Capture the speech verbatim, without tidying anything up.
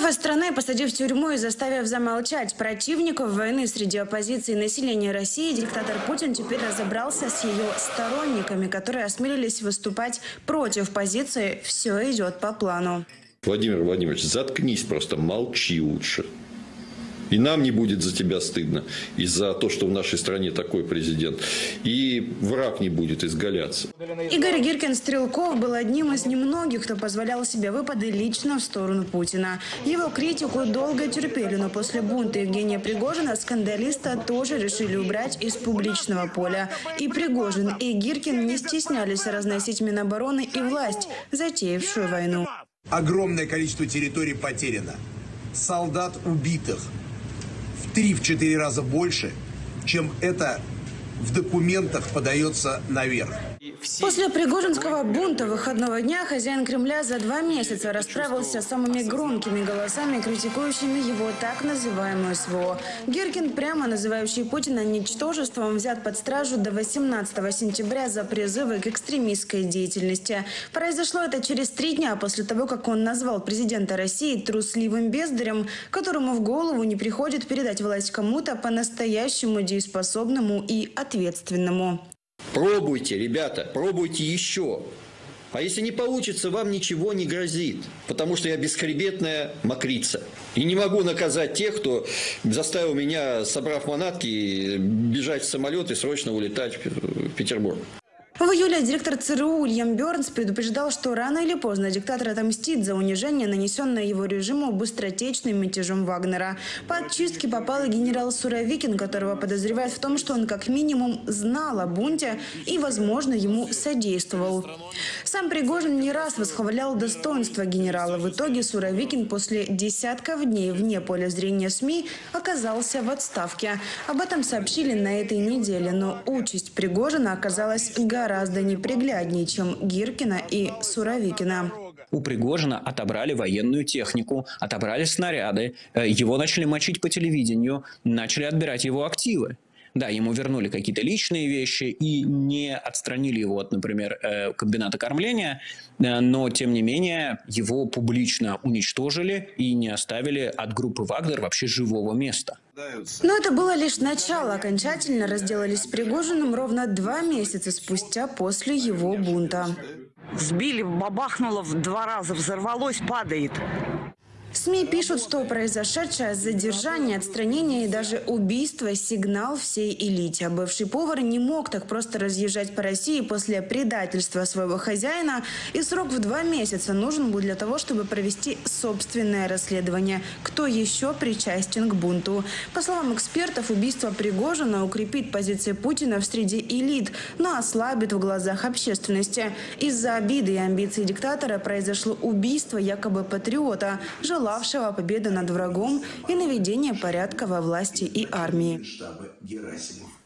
Изгнав из страны, посадив в тюрьму и заставив замолчать противников войны среди оппозиции и населения России, диктатор Путин теперь разобрался с ее сторонниками, которые осмелились выступать против позиции «все идет по плану». Владимир Владимирович, заткнись просто, молчи лучше. И нам не будет за тебя стыдно, и за то, что в нашей стране такой президент. И враг не будет изгаляться. Игорь Гиркин-Стрелков был одним из немногих, кто позволял себе выпады лично в сторону Путина. Его критику долго терпели, но после бунта Евгения Пригожина скандалиста тоже решили убрать из публичного поля. И Пригожин, и Гиркин не стеснялись разносить Минобороны и власть, затеявшую войну. Огромное количество территорий потеряно. Солдат убитых. В три-четыре раза больше, чем это в документах подается наверх. После Пригожинского бунта выходного дня хозяин Кремля за два месяца расправился с самыми громкими голосами, критикующими его так называемую СВО. Гиркин, прямо называющий Путина ничтожеством, взят под стражу до восемнадцатого сентября за призывы к экстремистской деятельности. Произошло это через три дня после того, как он назвал президента России трусливым бездарем, которому в голову не приходит передать власть кому-то по-настоящему дееспособному и ответственному. Пробуйте, ребята, пробуйте еще. А если не получится, вам ничего не грозит. Потому что я бесхребетная мокрица. И не могу наказать тех, кто заставил меня, собрав манатки, бежать в самолет и срочно улетать в Петербург. В июле директор ЦРУ Уильям Бернс предупреждал, что рано или поздно диктатор отомстит за унижение, нанесенное его режиму быстротечным мятежом Вагнера. Под чистки попал и генерал Суровикин, которого подозревают в том, что он как минимум знал о бунте и, возможно, ему содействовал. Сам Пригожин не раз восхвалял достоинство генерала. В итоге Суровикин после десятков дней вне поля зрения СМИ оказался в отставке. Об этом сообщили на этой неделе, но участь Пригожина оказалась гораздо гораздо непригляднее, чем Гиркина и Суровикина. У Пригожина отобрали военную технику, отобрали снаряды, его начали мочить по телевидению, начали отбирать его активы. Да, ему вернули какие-то личные вещи и не отстранили его от, например, комбината кормления, но, тем не менее, его публично уничтожили и не оставили от группы «Вагнер» вообще живого места. Но это было лишь начало. Окончательно разделались с Пригожиным ровно два месяца спустя после его бунта. Сбили, бабахнуло в два раза, взорвалось, падает. СМИ пишут, что произошедшее задержание, отстранение и даже убийство – сигнал всей элите. Бывший повар не мог так просто разъезжать по России после предательства своего хозяина, и срок в два месяца нужен был для того, чтобы провести собственное расследование, кто еще причастен к бунту. По словам экспертов, убийство Пригожина укрепит позиции Путина в среде элит, но ослабит в глазах общественности. Из-за обиды и амбиций диктатора произошло убийство якобы патриота, желавшего победы над врагом и наведения порядка во власти и армии.